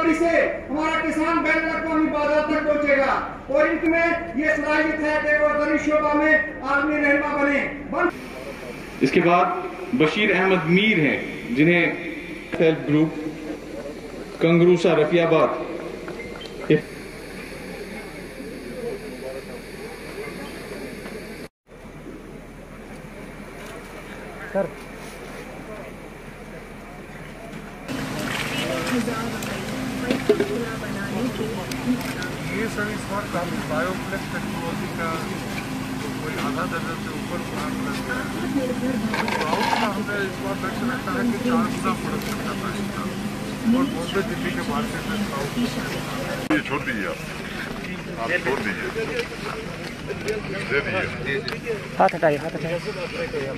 प्रणाली से हमारा किसान बैंक अवी बाजार तक पहुंचेगा और इनमें ये सुधारित है कि वो जरूरी शोबा में आलमी रहनुमा बने। इसके बाद बशीर अहमद मीर हैं, जिन्हें सेल्फ ग्रुप कंगरूसा रफियाबाद सर ये सभी स्मार्ट बायोफ्लेक्स टेक्नोलॉजी का कोई आधा दर्जन से ऊपर प्लांट लग गया है। साउथ का हमें स्मार्ट फ्लेक्स लगता है कि 4 गुना प्रोडक्शन करना है इसका, और बॉम्बे दिल्ली के मार्केट में साउथ ये छोड़ दीजिए, आप छोड़ दीजिए, दे दीजिए, हाथ हटाइए, हाथ हटाइए।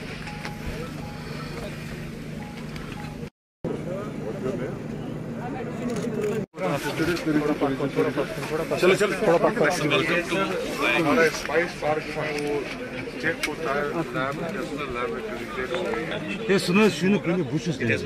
चलो चलो थोड़ा हमारा स्पाइस पार्क में वो चेक होता है, लैब नेशनल लैबोरेटरी चेक हो गई है। सुनो सुनो पहले बुशेस दे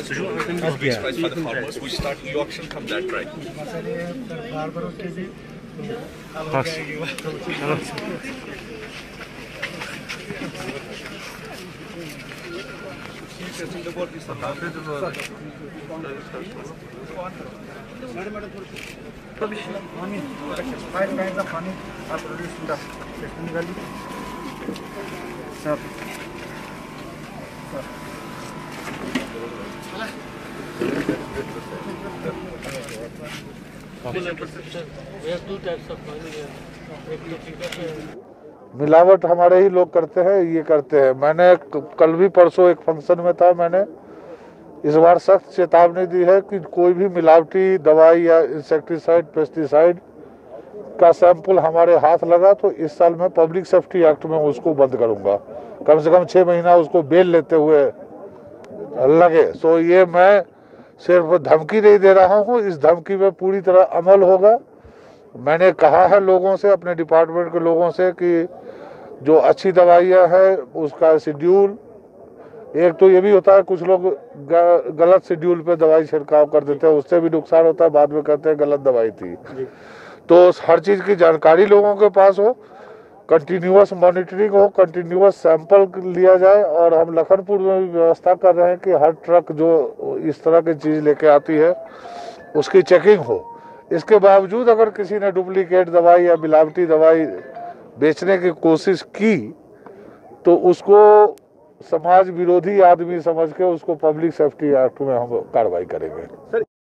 मिलावट हमारे ही लोग करते हैं, ये करते हैं। मैंने कल भी परसों एक फंक्शन में था, मैंने इस बार सख्त चेतावनी दी है कि कोई भी मिलावटी दवाई या इंसेक्टिसाइड पेस्टिसाइड का सैंपल हमारे हाथ लगा तो इस साल मैं पब्लिक सेफ्टी एक्ट में उसको बंद करूंगा। कम से कम 6 महीना उसको बेल लेते हुए लगे। तो ये मैं सिर्फ धमकी नहीं दे रहा हूँ, इस धमकी में पूरी तरह अमल होगा। मैंने कहा है लोगों से, अपने डिपार्टमेंट के लोगों से, कि जो अच्छी दवाइयाँ हैं उसका शेड्यूल, एक तो ये भी होता है कुछ लोग गलत शेड्यूल पे दवाई छिड़काव कर देते हैं, उससे भी नुकसान होता है, बाद में कहते हैं गलत दवाई थी। तो हर चीज़ की जानकारी लोगों के पास हो, कंटिन्यूअस मॉनिटरिंग हो, कंटिन्यूअस सैंपल लिया जाए। और हम लखनपुर में भी व्यवस्था कर रहे हैं कि हर ट्रक जो इस तरह की चीज़ लेके आती है उसकी चेकिंग हो। इसके बावजूद अगर किसी ने डुप्लीकेट दवाई या मिलावटी दवाई बेचने की कोशिश की तो उसको समाज विरोधी आदमी समझ के उसको पब्लिक सेफ्टी एक्ट में हम कार्रवाई करेंगे।